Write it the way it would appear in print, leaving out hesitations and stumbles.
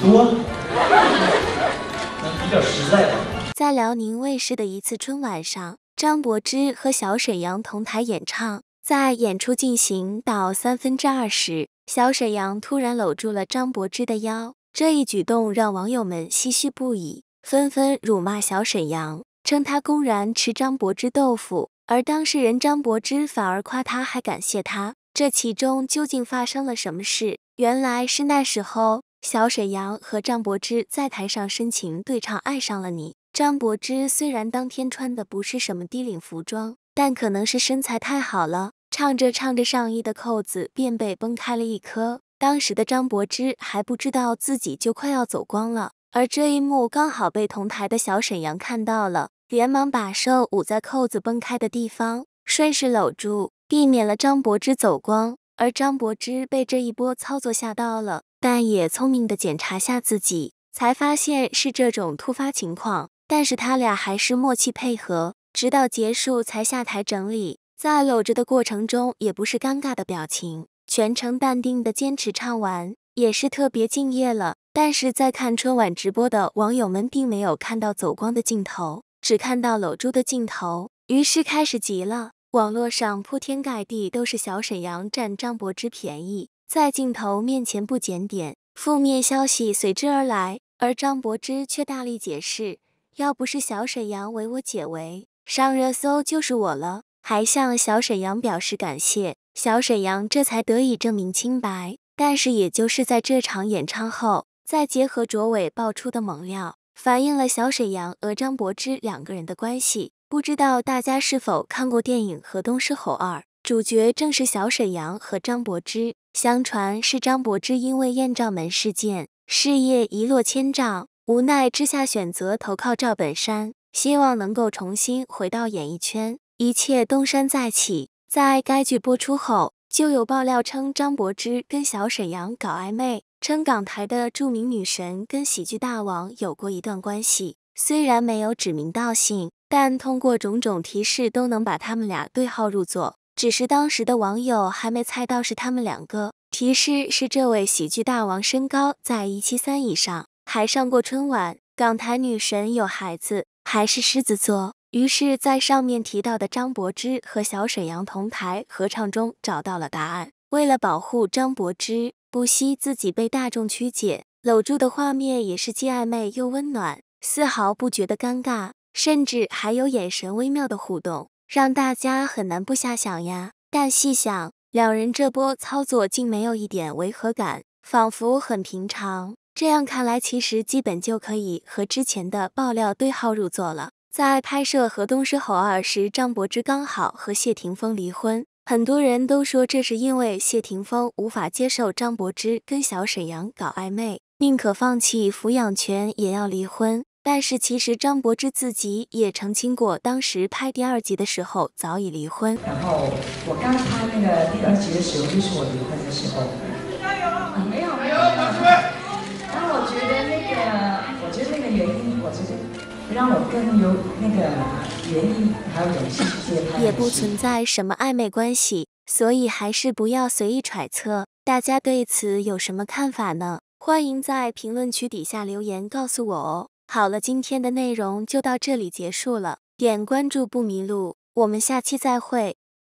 多，比较实在吧。 在辽宁卫视的一次春晚上，张柏芝和小沈阳同台演唱。在演出进行到2/3时，小沈阳突然搂住了张柏芝的腰，这一举动让网友们唏嘘不已，纷纷辱骂小沈阳，称他公然吃张柏芝豆腐，而当事人张柏芝反而夸他还感谢他。这其中究竟发生了什么事？原来是那时候小沈阳和张柏芝在台上深情对唱《爱上了你》。张柏芝虽然当天穿的不是什么低领服装，但可能是身材太好了，唱着唱着上衣的扣子便被崩开了一颗。当时的张柏芝还不知道自己就快要走光了，而这一幕刚好被同台的小沈阳看到了，连忙把手捂在扣子崩开的地方，顺势搂住，避免了张柏芝走光。而张柏芝被这一波操作吓到了，但也聪明地检查下自己，才发现是这种突发情况，但是他俩还是默契配合，直到结束才下台整理。在搂着的过程中也不是尴尬的表情，全程淡定地坚持唱完，也是特别敬业了。但是在看春晚直播的网友们并没有看到走光的镜头，只看到搂住的镜头，于是开始急了。网络上铺天盖地都是小沈阳占张柏芝便宜，在镜头面前不检点，负面消息随之而来，而张柏芝却大力解释，要不是小沈阳为我解围，上热搜就是我了，还向小沈阳表示感谢，小沈阳这才得以证明清白。但是也就是在这场演唱后，再结合卓伟爆出的猛料，反映了小沈阳和张柏芝两个人的关系。不知道大家是否看过电影《河东狮吼2》，主角正是小沈阳和张柏芝。相传是张柏芝因为艳照门事件，事业一落千丈，无奈之下选择投靠赵本山，希望能够重新回到演艺圈，一切东山再起。在该剧播出后，就有爆料称张柏芝跟小沈阳搞暧昧，称港台的著名女神跟喜剧大王有过一段关系，虽然没有指名道姓，但通过种种提示都能把他们俩对号入座，只是当时的网友还没猜到是他们两个。提示是这位喜剧大王身高在173以上，还上过春晚，港台女神有孩子，还是狮子座。于是在上面提到的张柏芝和小沈阳同台合唱中找到了答案。为了保护张柏芝，不惜自己被大众曲解，搂住的画面也是既暧昧又温暖，丝毫不觉得尴尬，甚至还有眼神微妙的互动，让大家很难不瞎想呀。但细想，两人这波操作竟没有一点违和感，仿佛很平常。这样看来，其实基本就可以和之前的爆料对号入座了。在拍摄《河东狮吼2》时，张柏芝刚好和谢霆锋离婚，很多人都说这是因为谢霆锋无法接受张柏芝跟小沈阳搞暧昧，宁可放弃抚养权也要离婚。但是其实张柏芝自己也澄清过，当时拍第2集的时候早已离婚。 然后我刚拍那个第2集的时候，就是我离婚的时候。没有。然后我觉得那个原因，我觉得让我更有那个原因还有勇气去接拍。 也不存在什么暧昧关系，所以还是不要随意揣测。大家对此有什么看法呢？欢迎在评论区底下留言告诉我哦。好了，今天的内容就到这里结束了，点关注不迷路，我们下期再会。